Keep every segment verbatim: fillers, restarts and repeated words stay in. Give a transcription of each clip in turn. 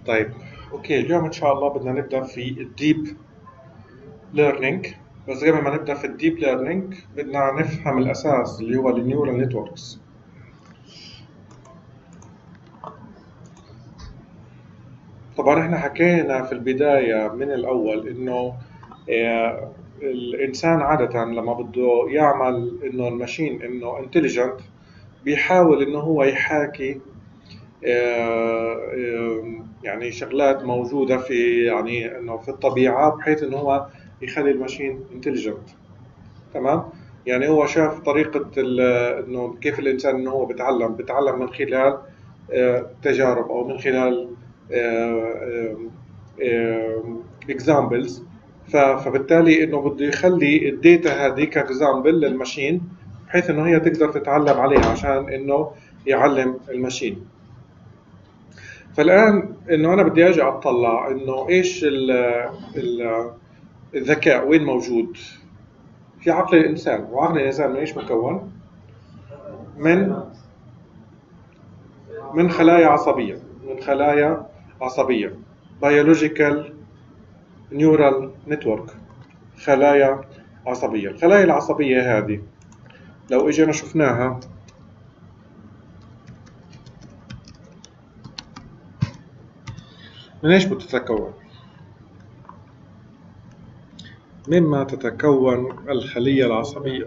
طيب اوكي، اليوم ان شاء الله بدنا نبدا في الديب ليرنينج. بس قبل ما نبدا في الديب ليرنينج بدنا نفهم الاساس اللي هو النيورال نتوركس. طبعا احنا حكينا في البدايه من الاول انه آه، الانسان عاده لما بده يعمل انه الماشين انه انتليجنت بيحاول انه هو يحاكي آه، آه، يعني شغلات موجودة في يعني انه في الطبيعة بحيث انه هو يخلي الماشين انتليجنت. تمام. يعني هو شاف طريقة انه كيف الانسان انه هو بيتعلم بيتعلم من خلال آه، تجارب او من خلال اكزامبلز. فبالتالي انه بده يخلي الداتا هذه كاكزامبل للماشين بحيث انه هي تقدر تتعلم عليها عشان انه يعلم الماشين. فالآن إنه أنا بدي أجي أطلع إنه إيش ال ال الذكاء وين موجود في عقل الإنسان، وعقل الإنسان من إيش مكون؟ من من خلايا عصبية، من خلايا عصبية biological neural network، خلايا عصبية. الخلايا العصبية هذه لو إجينا شفناها من إيش بتتكون؟ مما تتكون الخلية العصبية.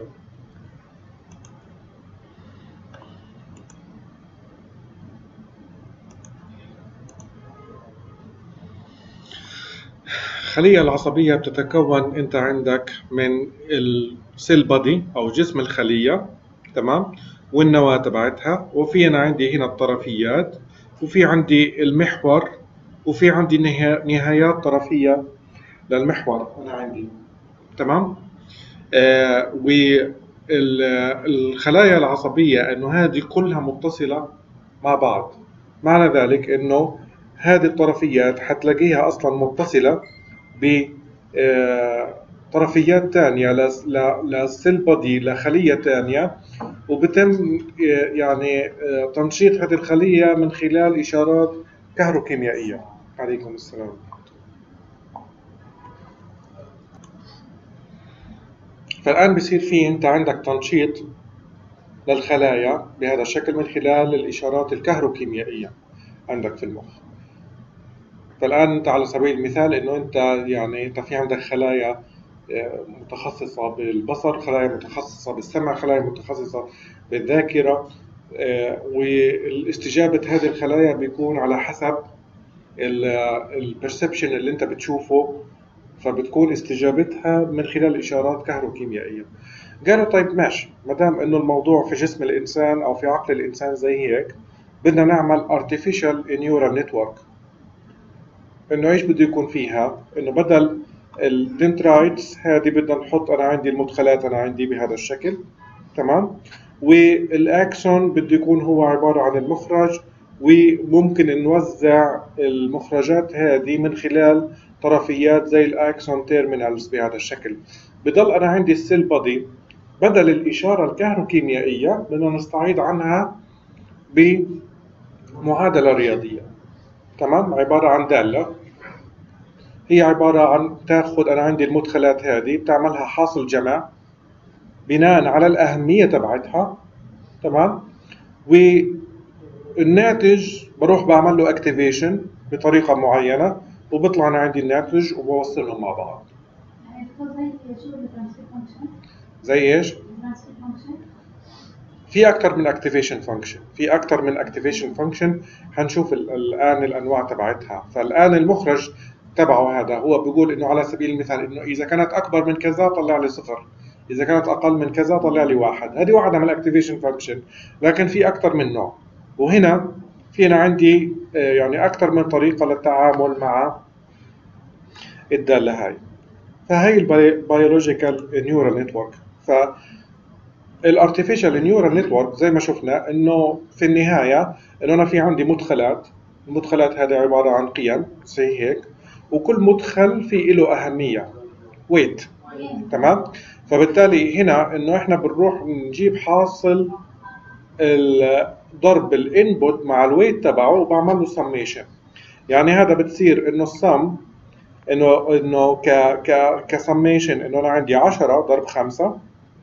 الخلية العصبية بتتكون أنت عندك من السيل بادي أو جسم الخلية، تمام، والنواة تبعتها، وفي أنا عندي هنا الطرفيات، وفي عندي المحور، وفي عندي نهايات طرفية للمحور أنا عندي، تمام. آه والخلايا العصبية إنه هذه كلها متصلة مع بعض. معنى ذلك إنه هذه الطرفيات حتلاقيها أصلا متصلة بطرفيات تانية للسيل بودي لخلية تانية، وبتم يعني تنشيط هذه الخلية من خلال إشارات كهروكيميائية. عليكم السلام. فالآن بصير في أنت عندك تنشيط للخلايا بهذا الشكل من خلال الإشارات الكهروكيميائية عندك في المخ. فالآن أنت على سبيل المثال إنه أنت يعني أنت في عندك خلايا متخصصة بالبصر، خلايا متخصصة بالسمع، خلايا متخصصة بالذاكرة، والاستجابة هذه الخلايا بيكون على حسب البرسبشن اللي أنت بتشوفه، فبتكون استجابتها من خلال إشارات كهروكيميائية. قالوا طيب ماشي، ما دام إنه الموضوع في جسم الإنسان أو في عقل الإنسان زي هيك، بدنا نعمل artificial neural network. إنه إيش بده يكون فيها؟ إنه بدل الدنترايتس هذه بدنا نحط أنا عندي المدخلات أنا عندي بهذا الشكل، تمام، والأكسون بده يكون هو عبارة عن المخرج، وممكن نوزع المخرجات هذه من خلال طرفيات زي الأكسون تيرمينالز بهذا الشكل. بضل أنا عندي السيل بودي بدل الإشارة الكهروكيميائية بدنا نستعيض عنها بمعادلة رياضية، تمام، عبارة عن دالة هي عبارة عن تاخذ أنا عندي المدخلات هذه بتعملها حاصل جمع بناء على الأهمية تبعتها، تمام، والناتج بروح بعمل له اكتيفيشن بطريقة معينة وبطلع أنا عندي الناتج وبوصلهم مع بعض. زي إيش؟ في أكثر من اكتيفيشن فانكشن، في أكثر من اكتيفيشن فانكشن حنشوف الآن الأنواع تبعتها. فالآن المخرج تبعه هذا هو بيقول إنه على سبيل المثال إنه إذا كانت أكبر من كذا طلع لي صفر، إذا كانت أقل من كذا طلع لي واحد. هذه واحدة من الاكتيفيشن فانكشن، لكن في أكثر من نوع. وهنا في أنا عندي يعني أكثر من طريقة للتعامل مع الدالة هاي. فهي البيولوجيكال نيورال نتورك. ف الارتفيشال نيورال نتورك زي ما شفنا انه في النهايه انه انا في عندي مدخلات، المدخلات هذه عباره عن قيم زي هيك، وكل مدخل في له اهميه ويت، تمام. فبالتالي هنا انه احنا بنروح نجيب حاصل ضرب الانبوت مع الويت تبعه وبعمل له سميشن. يعني هذا بتصير انه السم انه انه ك ك كسميشن انه انا عندي عشرة ضرب خمسة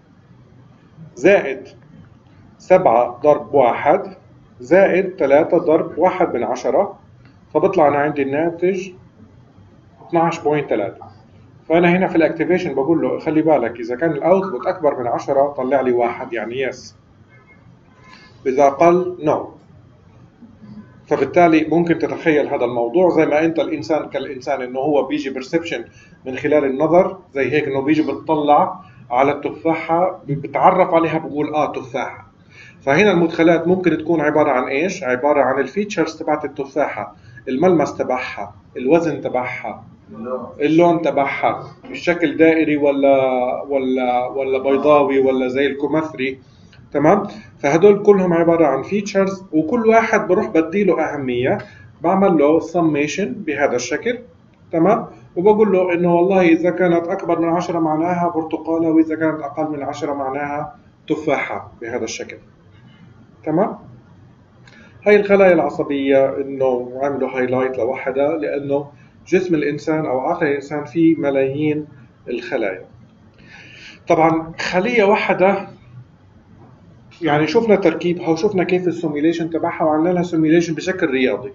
زائد سبعة ضرب واحد زائد ثلاثة ضرب واحد من عشرة، فبطلع انا عندي الناتج اثناشر فاصلة ثلاثة. فانا هنا في الاكتيفيشن بقول له خلي بالك اذا كان الاوتبوت اكبر من عشرة طلع لي واحد يعني يس، اذا اقل نو. فبالتالي ممكن تتخيل هذا الموضوع زي ما انت الانسان كالانسان انه هو بيجي برسبشن من خلال النظر زي هيك، انه بيجي بتطلع على التفاحه بتعرف عليها بقول اه تفاحه. فهنا المدخلات ممكن تكون عباره عن ايش؟ عباره عن الفيتشرز تبعت التفاحه، الملمس تبعها، الوزن تبعها، اللون تبعها، الشكل دائري ولا ولا ولا بيضاوي ولا زي الكمثري. تمام؟ فهدول كلهم عباره عن فيتشرز، وكل واحد بروح بديله اهميه، بعمل له سميشن بهذا الشكل. تمام؟ وبقول له انه والله اذا كانت اكبر من عشرة معناها برتقاله، واذا كانت اقل من عشرة معناها تفاحه بهذا الشكل. تمام؟ هاي الخلايا العصبيه انه عملوا هايلايت لوحدها لانه جسم الانسان او عقل الانسان فيه ملايين الخلايا. طبعا خليه واحده يعني شفنا تركيبها وشفنا كيف السيميوليشن تبعها وعملنا لها سيميوليشن بشكل رياضي.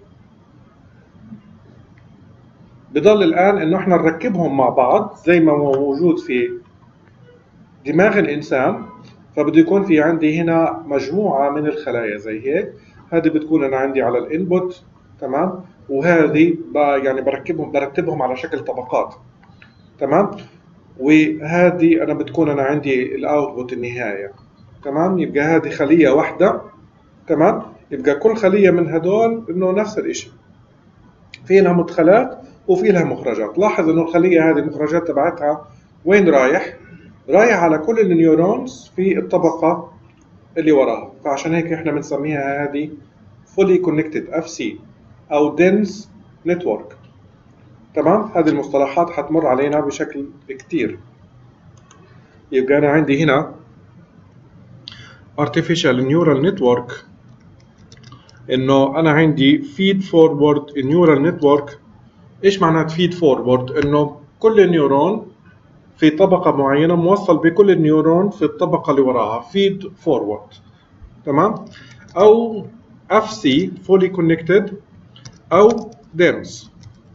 بضل الان انه احنا نركبهم مع بعض زي ما هو موجود في دماغ الانسان. فبده يكون في عندي هنا مجموعه من الخلايا زي هيك، هذه بتكون انا عندي على الانبوت. تمام؟ وهذه يعني بركبهم برتبهم على شكل طبقات. تمام؟ وهذه انا بتكون انا عندي الاوتبوت النهايه. تمام؟ يبقى هذه خليه واحده. تمام؟ يبقى كل خليه من هدول انه نفس الشيء، في لها مدخلات وفي لها مخرجات. لاحظ انه الخليه هذه المخرجات تبعتها وين رايح؟ رايح على كل النيورونز في الطبقه اللي وراها. فعشان هيك احنا بنسميها هذه fully connected اف سي او dense network. تمام؟ هذه المصطلحات حتمر علينا بشكل كتير. يبقى انا عندي هنا artificial neural network، انه انا عندي feed forward neural network. ايش معنات feed forward؟ انه كل نيورون في طبقة معينة موصل بكل النيورون في الطبقة اللي وراها feed forward. تمام؟ او اف سي fully connected او dense.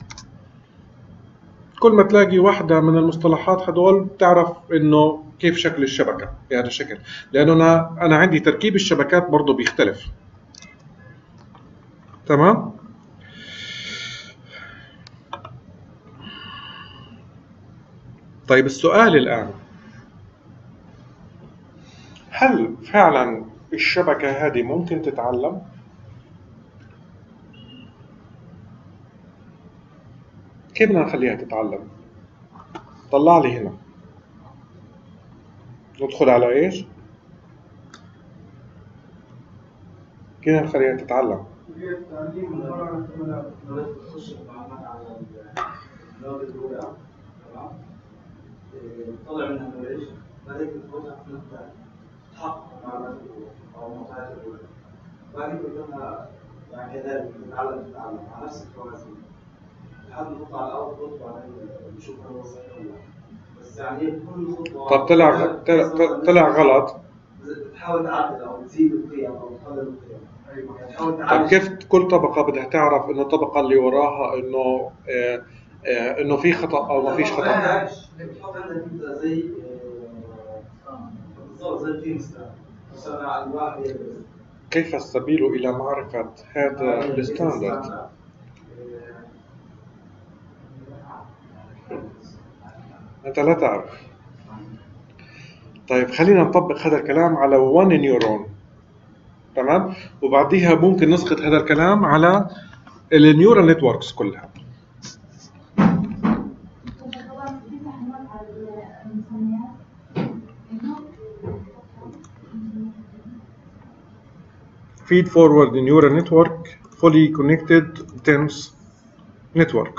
كل ما تلاقي واحدة من المصطلحات هدول بتعرف انه كيف شكل الشبكة بهذا الشكل، لانه انا انا عندي تركيب الشبكات برضه بيختلف. تمام؟ طيب السؤال الآن، هل فعلا الشبكة هذه ممكن تتعلم؟ كيف بدنا نخليها تتعلم؟ طلع لي هنا، ندخل على ايش؟ كيف بدنا نخليها تتعلم؟ طلع منها ايش؟ بعدين تفوتها في نقطة تحقق معلومات او المعطيات الاولى، بعدين بدها يعني كذلك تتعلم تتعلم على نفس الفوازير لحد ما تطلع الاوتبوت، وبعدين نشوف هل هو صحيح ولا لا. بس يعني كل خطوة طب طلع طلع, طلع غلط، بتحاول تعدل او تزيد القيم او تقلل القيم. طب كيف كل طبقة بدها تعرف انه الطبقة اللي وراها انه آه آه انه في خطأ او ما فيش خطأ؟ بتحط عندك انت زي بالضبط زي الكيمستر مثلا على الواحد يدرس. كيف السبيل الى معرفة هذا الستاندرد؟ انت لا تعرف. طيب خلينا نطبق هذا الكلام على one نيورون. تمام؟ وبعديها ممكن نسقط هذا الكلام على النيورال نتوركس كلها. feed forward neural network fully connected dense network.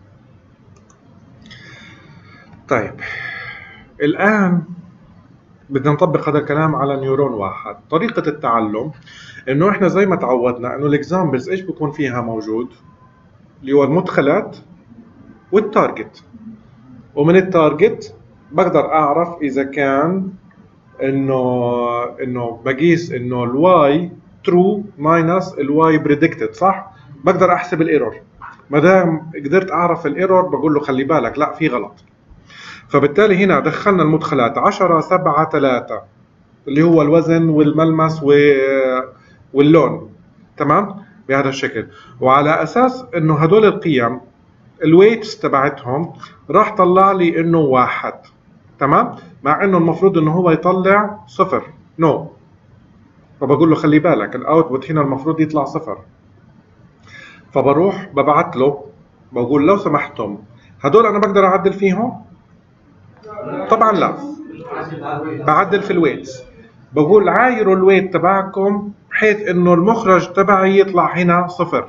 طيب الآن بدنا نطبق هذا الكلام على نيورون واحد. طريقة التعلم انه احنا زي ما تعودنا انه الاكزامبلز ايش بيكون فيها موجود؟ اللي هو المدخلات والتارجت، ومن التارجت بقدر اعرف اذا كان انه انه بقيس انه الواي ترو ماينس الواي بريدكتد، صح؟ بقدر احسب الايرور. ما دام قدرت اعرف الايرور بقول له خلي بالك لا في غلط. فبالتالي هنا دخلنا المدخلات عشرة سبعة ثلاثة اللي هو الوزن والملمس واللون، تمام؟ بهذا الشكل. وعلى اساس انه هدول القيم الويتس تبعتهم راح طلع لي انه واحد، تمام؟ مع انه المفروض انه هو يطلع صفر، نو. فبقول له خلي بالك الاوتبوت هنا المفروض يطلع صفر. فبروح ببعت له بقول لو سمحتم هدول انا بقدر اعدل فيهم؟ طبعا لا. بعدل في الويتس، بقول عايروا الويت تبعكم بحيث انه المخرج تبعي يطلع هنا صفر.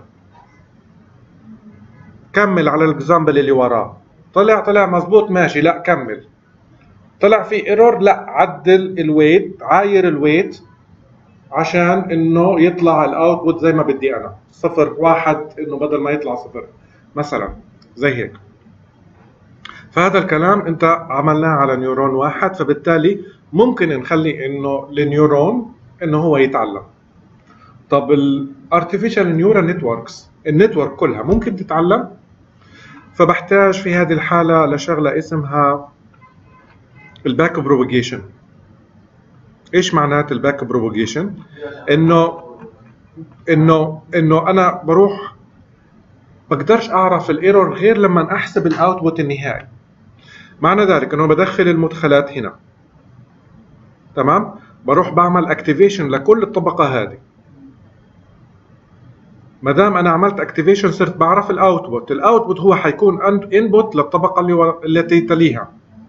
كمل على الاكزامبل اللي وراه. طلع طلع مزبوط ماشي، لا كمل. طلع في ايرور، لا عدل الويت، عاير الويت عشان انه يطلع الاوتبوت زي ما بدي انا، صفر واحد، انه بدل ما يطلع صفر مثلا زي هيك. فهذا الكلام انت عملناه على نيورون واحد، فبالتالي ممكن نخلي انه النيورون انه هو يتعلم. طب الارتفيشال نيورال نتوركس النتورك كلها ممكن تتعلم؟ فبحتاج في هذه الحالة لشغلة اسمها الباك بروباجيشن. ايش معنات الباك بروباجيشن؟ انه انه انه انا بروح بقدرش اعرف الايرور غير لما احسب الاوتبوت النهائي. معنى ذلك انه بدخل المدخلات هنا، تمام؟ بروح بعمل اكتيفيشن لكل الطبقة هذه. ما دام انا عملت اكتيفيشن صرت بعرف الاوتبوت، الاوتبوت هو حيكون انبوت للطبقة اللي التي تليها.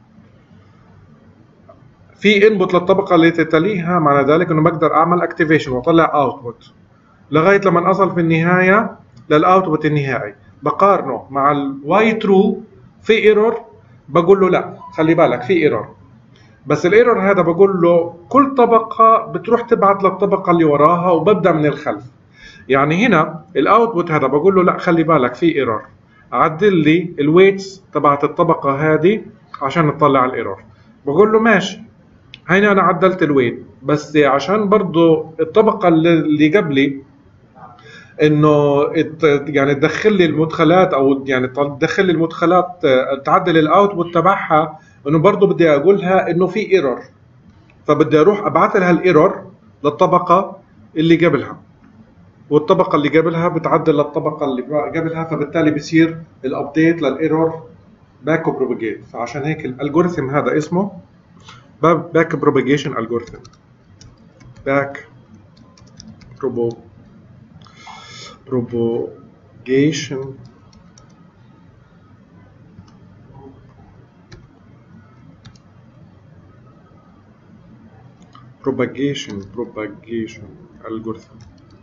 في انبوت للطبقة التي تليها، معنى ذلك انه بقدر اعمل اكتيفيشن واطلع اوتبوت لغاية لما اصل في النهاية للاوتبوت النهائي. بقارنه مع الواي ترو، في ايرور بقول له لا خلي بالك في ايرور، بس الايرور هذا بقول له كل طبقة بتروح تبعت للطبقة اللي وراها وببدأ من الخلف. يعني هنا الاوتبوت هذا بقول له لا خلي بالك في ايرور، عدل لي الويتس تبعت الطبقة هذه عشان نطلع الايرور. بقول له ماشي، هنا انا عدلت الويت، بس عشان برضو الطبقة اللي قبلي انه يعني تدخل لي المدخلات او يعني تدخل لي المدخلات تعدل الاوتبوت تبعها، انه برضو بدي اقولها انه في ايرور، فبدي اروح ابعث لها الايرور للطبقة اللي قبلها، والطبقة اللي قبلها بتعدل للطبقة اللي قبلها، فبالتالي بصير الابديت للايرور باك بروباجيت. فعشان هيك الالجوريثم هذا اسمه باك بروباجيشن الجوريثم. باك بروبو propagation propagation propagation algorithm.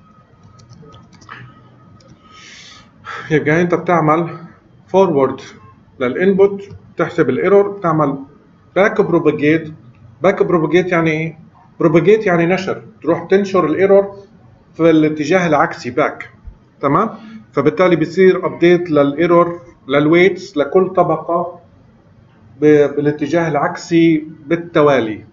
يبقى انت بتعمل forward للانبوت، تحسب الايرور، بتعمل باك بروباجيت. باك بروباجيت يعني ايه؟ بروباجيت يعني نشر، تروح تنشر الايرور في الاتجاه العكسي باك، تمام؟ فبالتالي بيصير ابديت للايرور للويتس لكل طبقة بالاتجاه العكسي بالتوالي.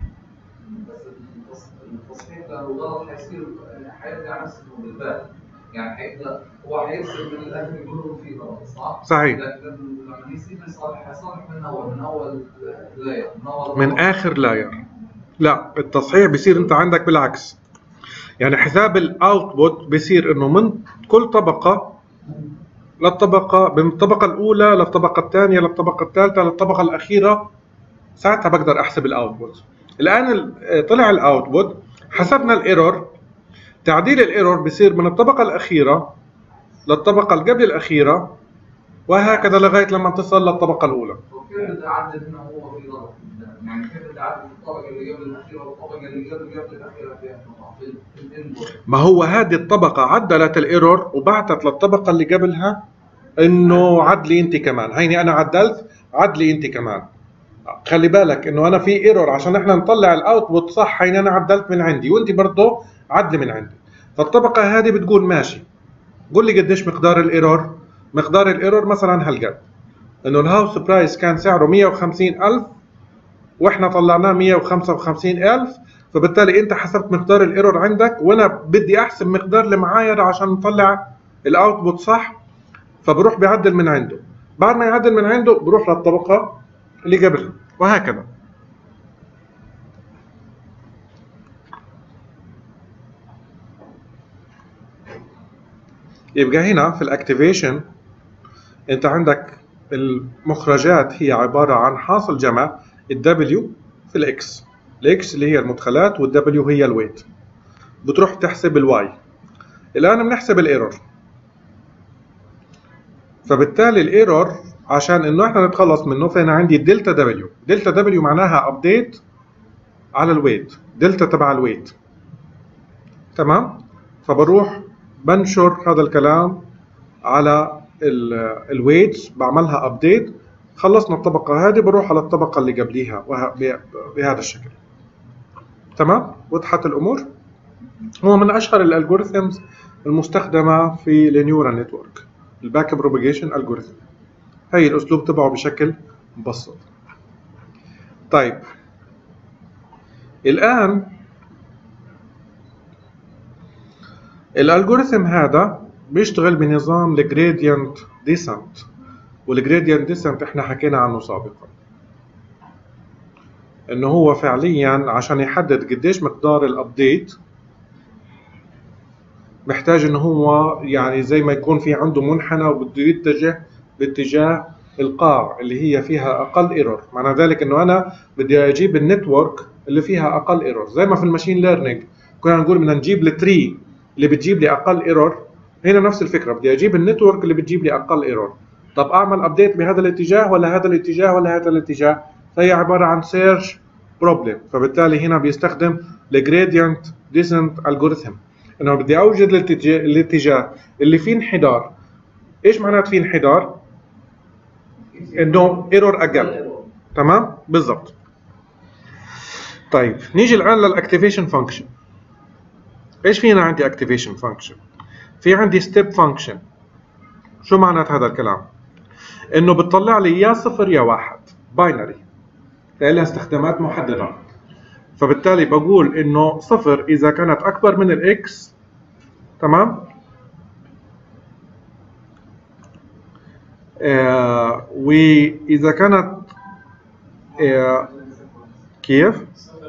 بس التصحيح لو غلط حيصير حيرجع نفس بالباك، يعني حيبدا هو حيرسل من الاخر كله في غلط، صح؟ صحيح. لكن لما يصير يصلح حيصلح من اول من اول لاير من اول من اخر لاير. لا، التصحيح بيصير انت عندك بالعكس. يعني حساب الاوتبوت بيصير انه من كل طبقة للطبقة، من الطبقة الأولى للطبقة الثانية للطبقة الثالثة للطبقة الأخيرة، ساعتها بقدر أحسب الأوتبوت. الآن طلع الأوتبوت، حسبنا الإيرور، تعديل الإيرور بيصير من الطبقة الأخيرة للطبقة اللي قبل الأخيرة، وهكذا لغاية لما تصل للطبقة الأولى. كيف بدي أعدل هنا هو في غلط؟ يعني كيف بدي أعدل الطبقة اللي قبل الأخيرة والطبقة اللي قبل قبل الأخيرة فيها في الإنبوت؟ ما هو هذه الطبقة عدلت الإيرور وبعتت للطبقة اللي قبلها إنه عدلي أنت كمان، هيني أنا عدلت، عدلي أنت كمان. خلي بالك انه انا في ايرور، عشان احنا نطلع الاوتبوت صح هين انا عدلت من عندي وانت برضه عدلي من عندي. فالطبقه هذه بتقول ماشي، قول لي قديش مقدار الايرور. مقدار الايرور مثلا هالقد، انه الهاوس برايس كان سعره مية وخمسين ألف واحنا طلعناه مية وخمسة وخمسين ألف، فبالتالي انت حسبت مقدار الايرور عندك وانا بدي احسب مقدار المعايره عشان نطلع الاوتبوت صح، فبروح بيعدل من عنده. بعد ما يعدل من عنده بروح للطبقه اللي قبلها وهكذا. يبقى هنا في الاكتيفيشن انت عندك المخرجات هي عباره عن حاصل جمع الدبليو في الاكس، الاكس اللي هي المدخلات والدبليو هي الويت. بتروح تحسب الواي. الان بنحسب الايرور، فبالتالي الايرور عشان انه احنا نتخلص منه فانا عندي دلتا دبليو. دلتا دبليو معناها ابديت على الويت، دلتا تبع الويت. تمام؟ فبروح بنشر هذا الكلام على الويتس، بعملها ابديت. خلصنا الطبقه هذه بروح على الطبقه اللي قبليها بهذا الشكل. تمام؟ وضحت الامور؟ هو من اشهر الالجوريثمز المستخدمه في النيورال نتورك، الباك بروباجيشن الجوريثم. هي الاسلوب تبعه بشكل مبسط. طيب الان الالجوريثم هذا بيشتغل بنظام الجريدينت ديسنت، والجريدينت ديسنت احنا حكينا عنه سابقا، انه هو فعليا عشان يحدد قديش مقدار الابديت محتاج انه هو يعني زي ما يكون في عنده منحنى وبده يتجه باتجاه القاع اللي هي فيها اقل ايرور. معنى ذلك انه انا بدي اجيب النتورك اللي فيها اقل ايرور، زي ما في الماشين ليرنينج كنا نقول بدنا نجيب التري اللي بتجيب لي اقل ايرور. هنا نفس الفكره، بدي اجيب النتورك اللي بتجيب لي اقل ايرور. طب اعمل ابديت بهذا الاتجاه ولا هذا الاتجاه ولا هذا الاتجاه؟ فهي عباره عن سيرش بروبلم. فبالتالي هنا بيستخدم الجريدينت ديسنت الجوريثم، انه بدي اوجد الاتجاه, الاتجاه اللي فيه انحدار. ايش معنات فيه انحدار؟ انه ايرور اقل. تمام؟ بالضبط. طيب نيجي الان للاكتيفيشن فانكشن. ايش فينا عندي اكتيفيشن فانكشن؟ في عندي ستيب فانكشن. شو معنات هذا الكلام؟ انه بتطلع لي يا صفر يا واحد، باينري، لها استخدامات محدده. فبالتالي بقول انه صفر اذا كانت اكبر من الاكس، تمام؟ آه واذا كانت آه كيف؟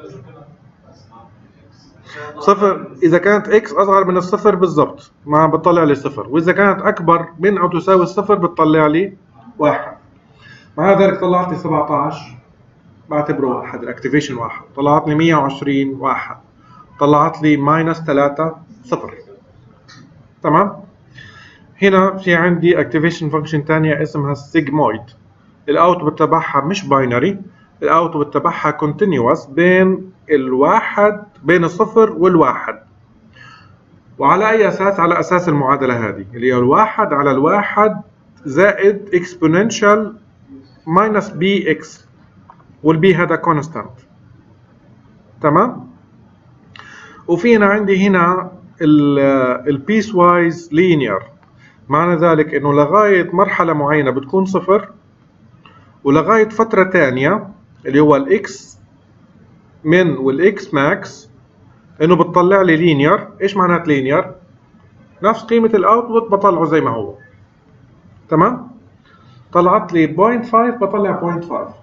صفر إذا كانت إكس أصغر من الصفر بالضبط ما بتطلع لي صفر، وإذا كانت أكبر من أو تساوي الصفر بتطلع لي واحد. مع ذلك طلعت لي سبعة عشر، بعتبره واحد، الأكتيفيشن واحد. طلعت لي مية وعشرين واحد، طلعت لي ماينس ثلاثة صفر. تمام؟ هنا في عندي أكتيفيشن فانكشن ثانية اسمها السيجمويد. الأوتبوت تبعها مش باينري، الأوتبوت تبعها كونتينيوس بين الواحد، بين الصفر والواحد. وعلى أي أساس؟ على أساس المعادلة هذه اللي هي الواحد على الواحد زائد exponential minus bx، والبي هذا constant. تمام؟ وفي هنا عندي هنا ال piecewise linear، معنى ذلك إنه لغاية مرحلة معينة بتكون صفر، ولغاية فترة ثانية اللي هو الإكس من والإكس ماكس إنه بتطلع لي لينير. إيش معنات لينير؟ نفس قيمة الأوتبوت بطلعه زي ما هو. تمام؟ طلعت لي صفر فاصلة خمسة بطلع صفر فاصلة خمسة.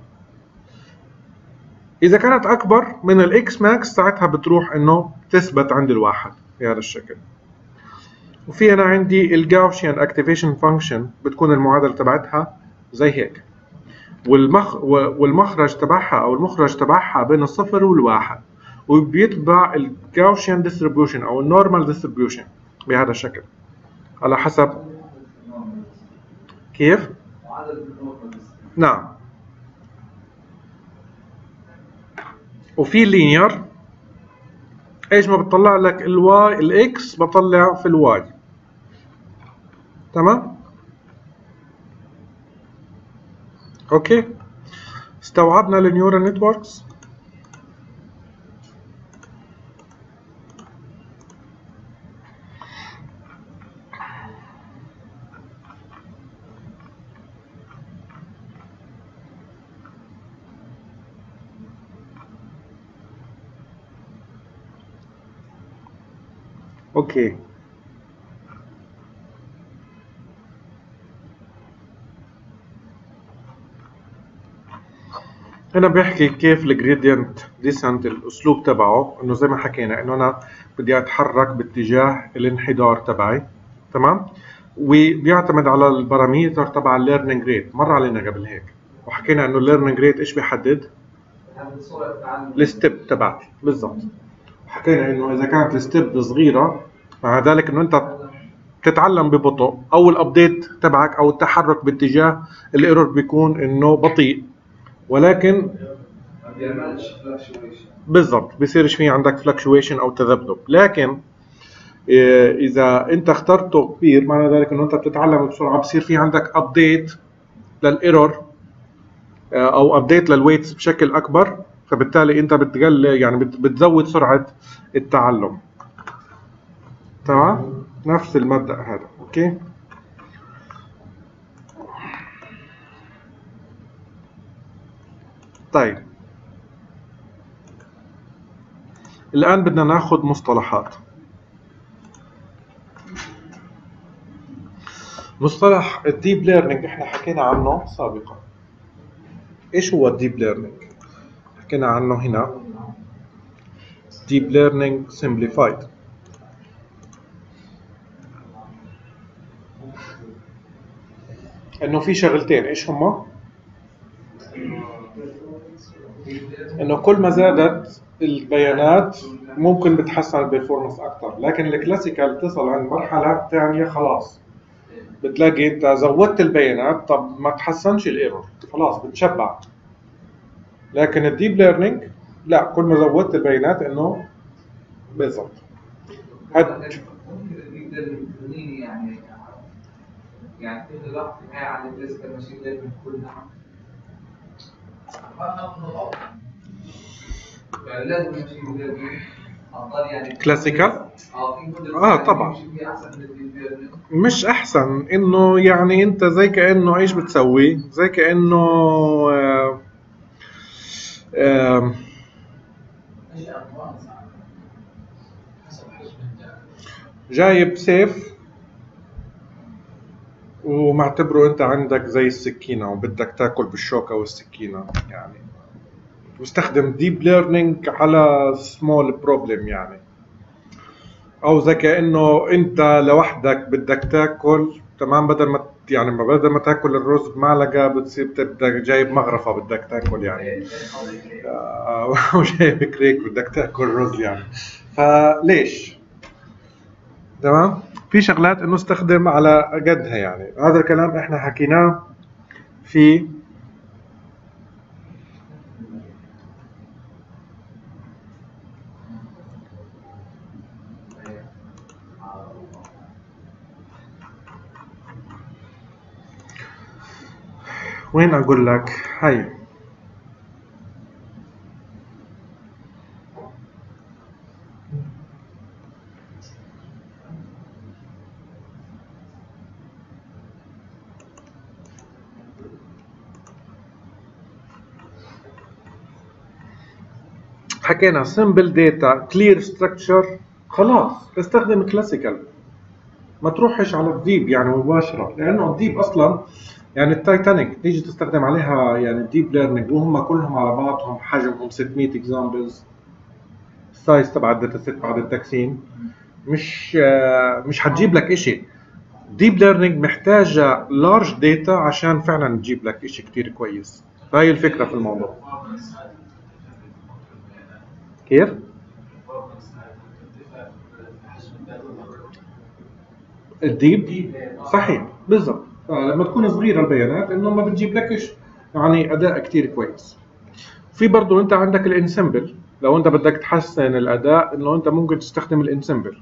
إذا كانت أكبر من الإكس ماكس ساعتها بتروح إنه تثبت عند الواحد بهذا الشكل. وفي أنا عندي الجاوسيان أكتيفيشن فانكشن بتكون المعادلة تبعتها زي هيك، والمخ والمخرج تبعها او المخرج تبعها بين الصفر والواحد، وبيتبع الجاوسيان ديستريبيوشن او النورمال ديستريبيوشن بهذا الشكل على حسب كيف؟ نعم. وفي اللينير ايش ما بتطلع لك الواي الاكس بطلع في الواي. تمام؟ اوكي. استوعبنا النيورال نتوركس. اوكي، هنا بيحكي كيف الجريدينت ديسنت الاسلوب تبعه، انه زي ما حكينا انه انا بدي اتحرك باتجاه الانحدار تبعي، تمام؟ وبيعتمد على الباراميتر تبع الليرنينج ريت، مر علينا قبل هيك وحكينا انه الليرنينج ريت ايش بيحدد؟ الستيب تبعتي بالضبط. حكينا انه اذا كانت الستيب صغيره مع ذلك انه انت بتتعلم ببطء، او الابديت تبعك او التحرك باتجاه الايرور بيكون انه بطيء، ولكن ما بيعملش فلاكشويشن بالضبط بيصيرش في عندك فلكشويشن او تذبذب. لكن اذا انت اخترته كبير معنى ذلك انه انت بتتعلم بسرعه، بصير في عندك ابديت للايرور او ابديت للويتس بشكل اكبر، فبالتالي انت بتقلل يعني بتزود سرعه التعلم. تمام؟ نفس المبدأ هذا. اوكي، طيب الآن بدنا ناخذ مصطلحات. مصطلح الديب ليرنينج احنا حكينا عنه سابقا. ايش هو الديب ليرنينج؟ حكينا عنه هنا ديب ليرنينج سمبليفايد. انه في شغلتين، ايش هما؟ انه كل ما زادت البيانات ممكن بتحسن البرفورمانس اكثر، لكن الكلاسيكال تصل عند مرحله ثانيه خلاص بتلاقي انت زودت البيانات، طب ما تحسنش الايرور، خلاص بتشبع. لكن الديب ليرنينج لا، كل ما زودت البيانات انه بالضبط. ممكن الديب ليرنينج يعني يعني في ضغط معي على الكلاسيكال ماشين ليرنينج كلها. يعني لازم ماشين ليرنينج افضل يعني كلاسيكال؟ اه طبعا مش احسن، انه يعني انت زي كانه ايش بتسوي؟ زي كانه آه آه جايب سيف ومعتبره انت عندك زي السكينه وبدك تاكل بالشوكه والسكينه، يعني واستخدم ديب ليرنينج على سمول بروبلم يعني. او زي كانه انت لوحدك بدك تاكل، تمام؟ بدل ما يعني بدل ما تاكل الرز بمعلقه بتصير بدك جايب مغرفه بدك تاكل يعني، وجايب كريك بدك تاكل رز يعني. فليش؟ تمام؟ في شغلات انه استخدم على قدها يعني. هذا الكلام احنا حكيناه في وين اقول لك هاي حكينا simple data clear structure، خلاص استخدم كلاسيكال، ما تروحش على الديب يعني مباشرة، لأنه الديب أصلا يعني التايتانيك تيجي تستخدم عليها يعني الديب ليرنينج وهم كلهم على بعضهم حجمهم ستمية اكزامبلز، السايز تبع الداتا سيت بعد التقسيم مش مش حتجيب لك إشي. ديب ليرنينج محتاجة لارج داتا عشان فعلا تجيب لك إشي كتير كويس. فهي الفكرة في الموضوع. كيف؟ الديب صحيح بالضبط. لما تكون صغيرة البيانات انه ما بتجيب لكش يعني اداء كتير كويس. في برضو انت عندك الانسمبل، لو انت بدك تحسن الاداء انه انت ممكن تستخدم الانسمبل.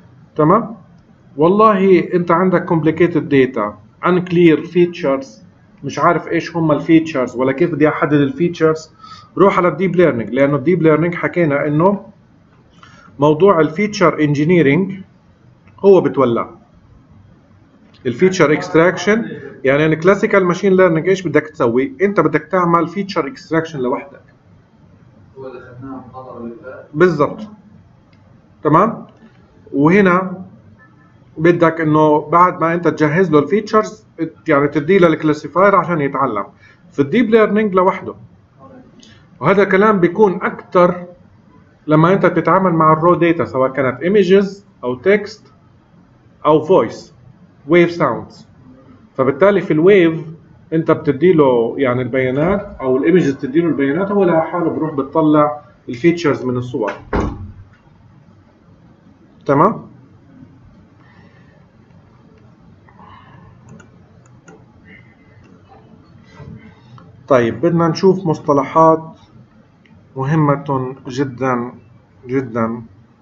تمام؟ والله انت عندك complicated data unclear features، مش عارف ايش هم الفيتشرز ولا كيف بدي احدد الفيتشرز، روح على الديب ليرنينج، لانه الديب ليرنينج حكينا انه موضوع الفيتشر انجينيرينج هو بتولاه. الفيتشر اكستراكشن يعني الكلاسيكال ماشين ليرنينج ايش بدك تسوي؟ انت بدك تعمل فيتشر اكستراكشن لوحدك. هو اللي خدناه المحاضره اللي فاتت بالضبط. تمام؟ وهنا بدك انه بعد ما انت تجهز له الفيتشرز يعني تدي له الكلاسيفاير عشان يتعلم. في الديب ليرنينج لوحده. وهذا الكلام بيكون اكثر لما انت تتعامل مع الرو داتا، سواء كانت ايمجز او تكست او فويس ويف ساوندز. فبالتالي في الويف انت بتدي له يعني البيانات، او الايمجز بتدي له البيانات، هو لحاله بروح بتطلع الفيتشرز من الصور. تمام؟ طيب بدنا نشوف مصطلحات مهمة جدا جدا.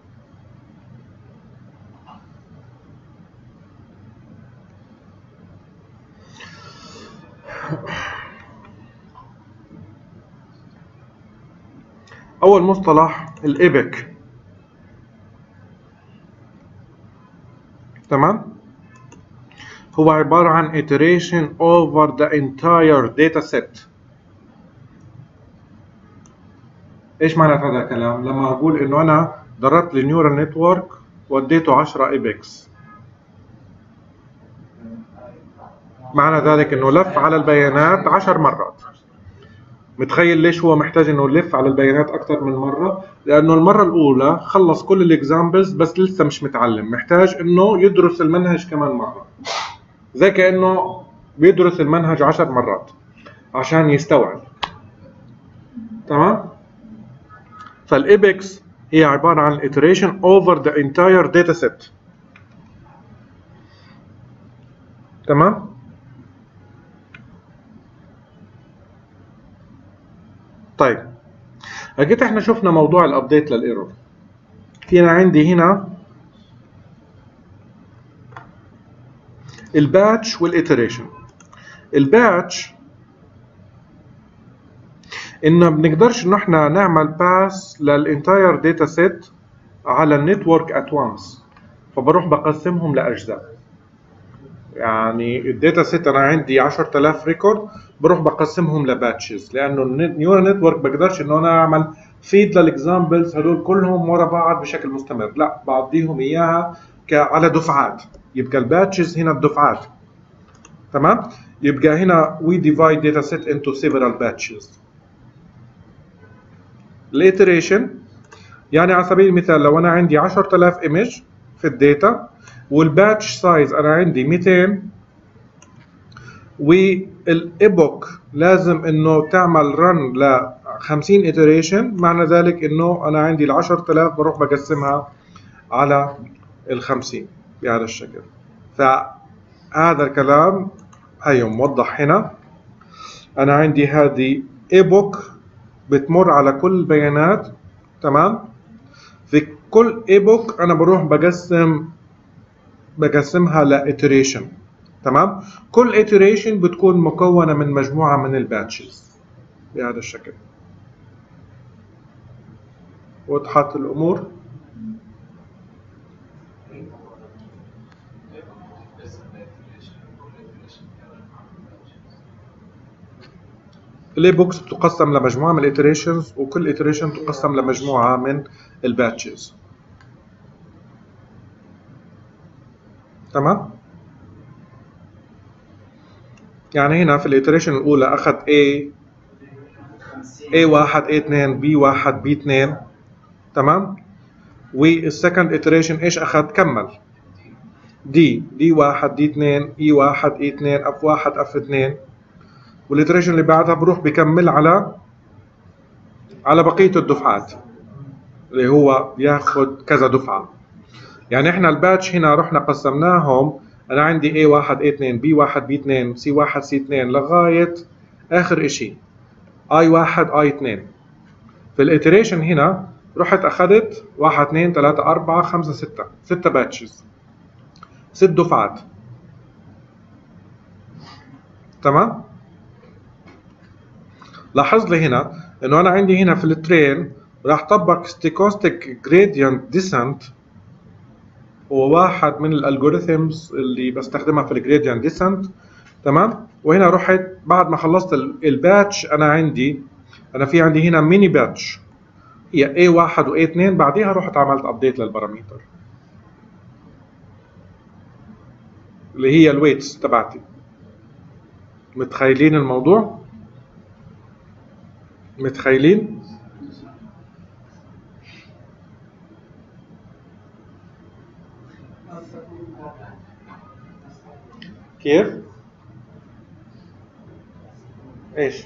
أول مصطلح الإيبك. تمام؟ هو عبارة عن iteration over the entire data set. ايش معنى هذا الكلام؟ لما اقول انه انا دربت النيورال نتورك واديته عشرة ايبكس، معنى ذلك انه لف على البيانات عشر مرات. متخيل ليش هو محتاج انه يلف على البيانات اكثر من مره؟ لانه المره الاولى خلص كل الاكزامبلز بس لسه مش متعلم، محتاج انه يدرس المنهج كمان مره، زي كانه بيدرس المنهج عشر مرات عشان يستوعب. تمام؟ فالايبكس هي عباره عن iteration over the entire data set. تمام؟ طيب اكيد احنا شفنا موضوع الابديت للايرور. فينا عندي هنا الباتش والإيتريشن. الباتش إنه بنقدرش إنه إحنا نعمل باس للانتاير داتا سيت على النتورك ات وانس، فبروح بقسمهم لأجزاء. يعني الداتا سيت أنا عندي عشرة آلاف ريكورد، بروح بقسمهم لباتشز، لأنه النيورال نتورك بقدرش إنه أنا أعمل فيد للإكزامبلز هدول كلهم ورا بعض بشكل مستمر، لا بعطيهم إياها على دفعات. يبقى الباتشز هنا الدفعات. تمام؟ يبقى هنا we divide data set into several batches. الاتريشن يعني على سبيل المثال لو انا عندي عشرة آلاف ايمج في الداتا والباتش سايز انا عندي مئتين، والايبوك لازم انه تعمل رن ل خمسين iteration، معنى ذلك انه انا عندي ال عشرة آلاف بروح بقسمها على ال خمسين بهذا الشكل. فهذا الكلام هيو موضح هنا. انا عندي هذه ايبوك بتمر على كل البيانات. تمام؟ في كل ايبوك انا بروح بقسم بقسمها لإتريشن. تمام؟ كل إتريشن بتكون مكونة من مجموعة من الباتشز بهذا الشكل. وضحت الامور؟ الايبوكس بتقسم لمجموعه من الاتريشنز، وكل iteration تقسم لمجموعه من الباتشز. تمام؟ يعني هنا في الاتريشن الاولى اخذ A إيه واحد إيه اثنين بي واحد بي اثنين. تمام؟ والسكند iteration ايش اخذ؟ كمل دي دي واحد دي اثنين إي واحد إي اثنين اف واحد اف اثنين. والإتريشن اللي بعدها بروح بكمل على على بقية الدفعات اللي هو بياخد كذا دفعة. يعني احنا الباتش هنا رحنا قسمناهم، انا عندي إيه واحد إيه اثنين بي واحد بي اثنين سي واحد سي اثنين لغاية اخر اشي آي واحد آي اثنين. في الإتريشن هنا رحت اخذت واحد اثنين ثلاثة أربعة خمسة ستة، ستة باتشز، ست دفعات. تمام؟ لاحظ لي هنا انه انا عندي هنا في الترين راح طبق ستوكاستيك جريدينت ديسنت، هو واحد من الالجوريثمز اللي بستخدمها في الجريدينت ديسنت. تمام. وهنا رحت بعد ما خلصت الباتش، انا عندي انا في عندي هنا ميني باتش هي إيه واحد و إيه اثنين، بعديها رحت عملت ابديت للبارامتر اللي هي الويتس تبعتي. متخيلين الموضوع؟ متخيلين؟ كيف؟ ايش؟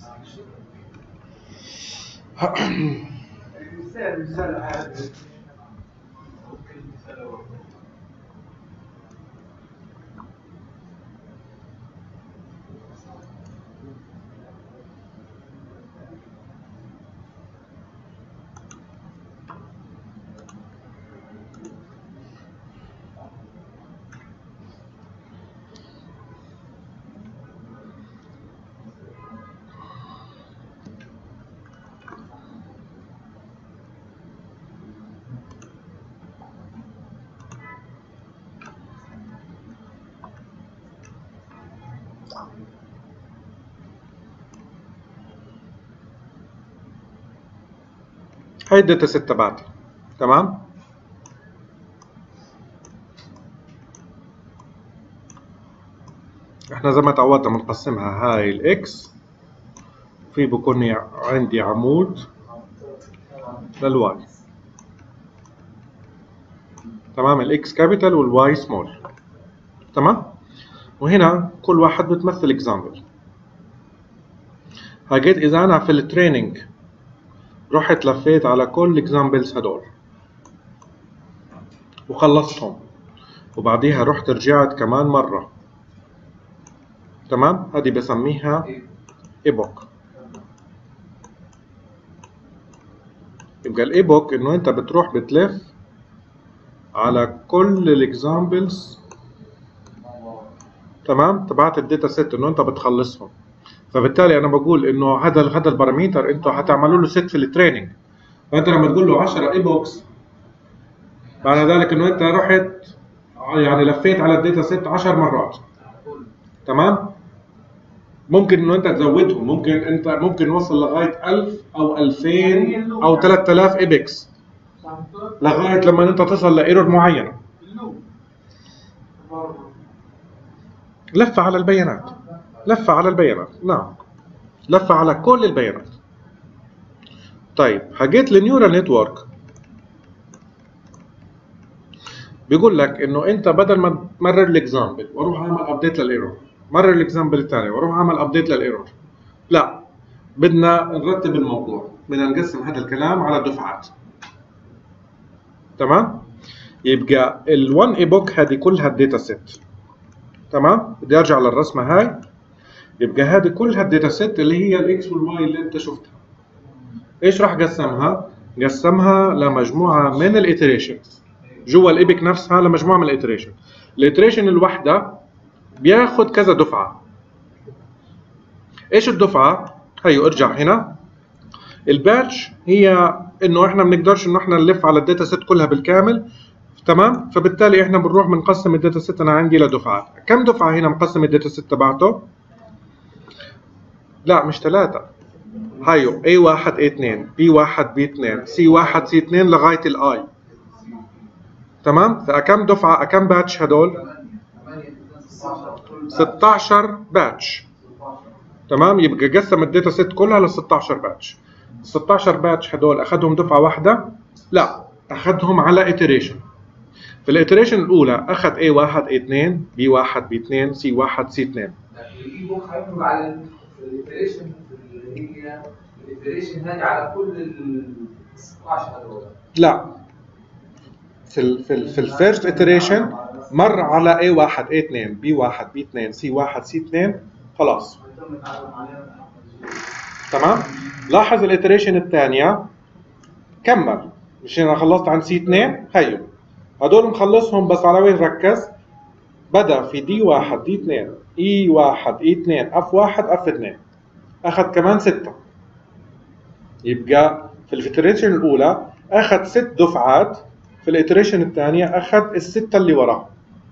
مثال مثال عادي. هاي الداتا ست تبعتي. تمام. احنا زي ما تعودنا بنقسمها، هاي الاكس في بكون عندي عمود للواي. تمام. الاكس كابيتال والواي سمول. تمام. وهنا كل واحد بتمثل اكزامبل. هاجيت اذا انا في التريننج رحت لفيت على كل اكزامبلز هدول وخلصتهم، وبعديها رحت رجعت كمان مرة. تمام. هذه بسميها ايبوك. يبقى الايبوك انه انت بتروح بتلف على كل الاكزامبلز. تمام. تبعت الداتا سيت انه انت بتخلصهم. فبالتالي انا بقول انه هذا هذا البارامتر انتوا هتعملوا له سيت في التريننج. فانت لما تقول له عشرة ايبوكس معنى ذلك انه انت رحت يعني لفيت على الداتا سيت عشر مرات. تمام. ممكن انه انت تزودهم، ممكن انت ممكن نوصل لغايه ألف او ألفين او ثلاثة آلاف ايبكس لغايه لما انت تصل لايرور معينه. لفه على البيانات، لفه على البيانات. نعم، لفه على كل البيانات. طيب حكيت النيورال نتورك بيقول لك انه انت بدل ما تمرر الاكزامبل واروح اعمل ابديت للايرور، مرر الاكزامبل الثاني واروح اعمل ابديت للايرور، لا، بدنا نرتب الموضوع، بدنا نقسم هذا الكلام على دفعات. تمام. يبقى ال1 ايبوك هذه كلها الداتا سيت. تمام. بدي ارجع للرسمه هاي. يبقى هذه كلها الداتا سيت اللي هي الاكس والواي اللي انت شفتها. ايش راح قسمها؟ قسمها لمجموعه من الايتريشنز جوا الايبك نفسها، لمجموعه من الايتريشن. الايتريشن الواحده بياخذ كذا دفعه. ايش الدفعه؟ هيو ارجع هنا. الباتش هي انه احنا ما بنقدرش انه احنا نلف على الداتا سيت كلها بالكامل. تمام. فبالتالي احنا بنروح بنقسم الداتا سيت انا عندي لدفعات. كم دفعه هنا مقسم الداتا سيت تبعته؟ لا مش ثلاثه، هيو إيه واحد إيه اثنين بي واحد بي اثنين سي واحد سي اثنين لغايه الاي. تمام. فكم دفعه كم باتش هدول؟ ستة عشر باتش. تمام. يبقى قسم الداتا سيت كلها ل ستة عشر باتش. ال ستة عشر باتش هدول اخذهم دفعه واحده؟ لا، اخذهم على ايتريشن. في الايتريشن الاولى اخذ إيه واحد إيه اثنين بي واحد بي اثنين سي واحد سي اثنين. الايبوك هيخرج على الايتريشن اللي هي الايتريشن هذه على كل ال ستة عشر هذول. لا، في ال في ال في الفيرست ايتريشن مر على إيه واحد إيه اثنين بي واحد بي اثنين سي واحد سي اثنين خلاص. تمام. لاحظ الايتريشن الثانيه كمل، مش انا خلصت عن سي اثنين، هيو هدول مخلصهم، بس على وين ركز؟ بدا في دي واحد دي اثنين اي واحد اي اثنين اف واحد اف اثنين، اخذ كمان ستة. يبقى في الإتريشن الأولى أخذ ست دفعات، في الإتريشن الثانية أخذ الستة اللي وراها.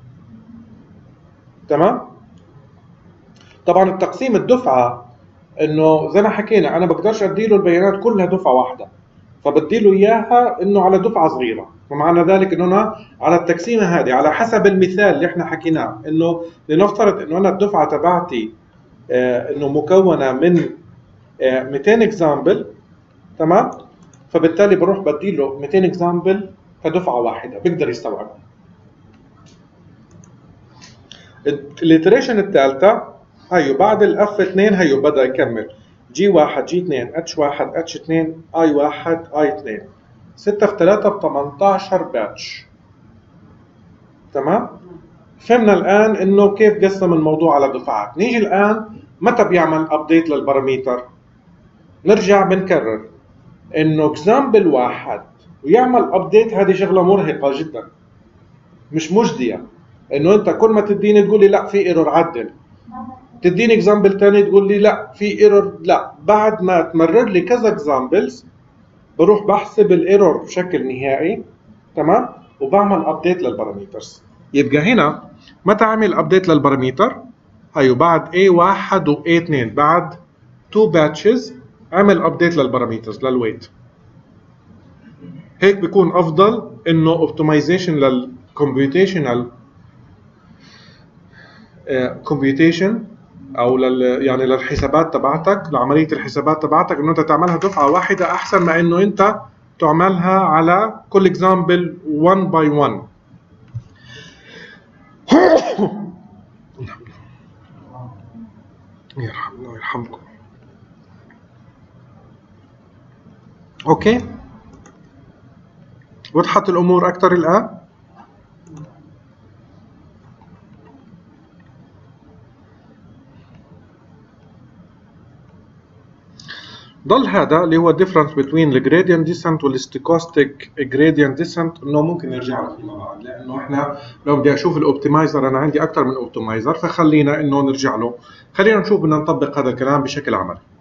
تمام؟ طبعا التقسيم الدفعة إنه زي ما حكينا أنا بقدرش أديله البيانات كلها دفعة واحدة، فبديله إياها إنه على دفعة صغيرة، ومعنى ذلك إنه أنا على التقسيمة هذه على حسب المثال اللي إحنا حكيناه، إنه لنفترض إنه أنا الدفعة تبعتي آه إنه مكونة من آه مئتين إكزامبل. تمام؟ فبالتالي بروح بديله مئتين إكزامبل كدفعة واحدة بيقدر يستوعبها. الإتريشن الثالثة هيو بعد الأف اثنين هيو بدأ يكمل جي واحد جي اثنين اتش واحد اتش اثنين اي واحد اي اثنين ستة في ثلاثة ب ثمانية عشر باتش. تمام؟ فهمنا الآن إنه كيف قسم الموضوع على دفعات. نيجي الآن متى بيعمل أبديت للباراميتر؟ نرجع بنكرر إنه إكزامبل واحد ويعمل أبديت، هذه شغلة مرهقة جدا مش مجدية. إنه أنت كل ما تديني تقول لي لا في ايرور عدل، تديني اكزامبل ثاني تقول لي لا في ايرور، لا بعد ما تمرر لي كذا اكزامبلز بروح بحسب الايرور بشكل نهائي. تمام؟ وبعمل ابديت للباراميترز. يبقى هنا متى اعمل ابديت للباراميتر؟ هيو بعد إيه واحد و إيه اثنين بعد تو باتشز اعمل ابديت للباراميترز للويت. هيك بيكون افضل انه اوبتمايزيشن للكمبيوتيشنال كومبيوتيشن او لل يعني للحسابات تبعتك، لعمليه الحسابات تبعتك، انه انت تعملها دفعه واحده احسن ما انه انت تعملها على كل اكزامبل واحد باي واحد. يرحم الله يرحمكم. اوكي، وضحت الامور اكثر الان؟ ضل هذا اللي هو difference between the gradient descent وال stochastic gradient descent، انه ممكن نرجع له فيما بعد، لانه احنا لو بدي اشوف الاوبتمايزر انا عندي اكثر من اوبتمايزر، فخلينا انه نرجع له. خلينا نشوف بدنا نطبق هذا الكلام بشكل عملي.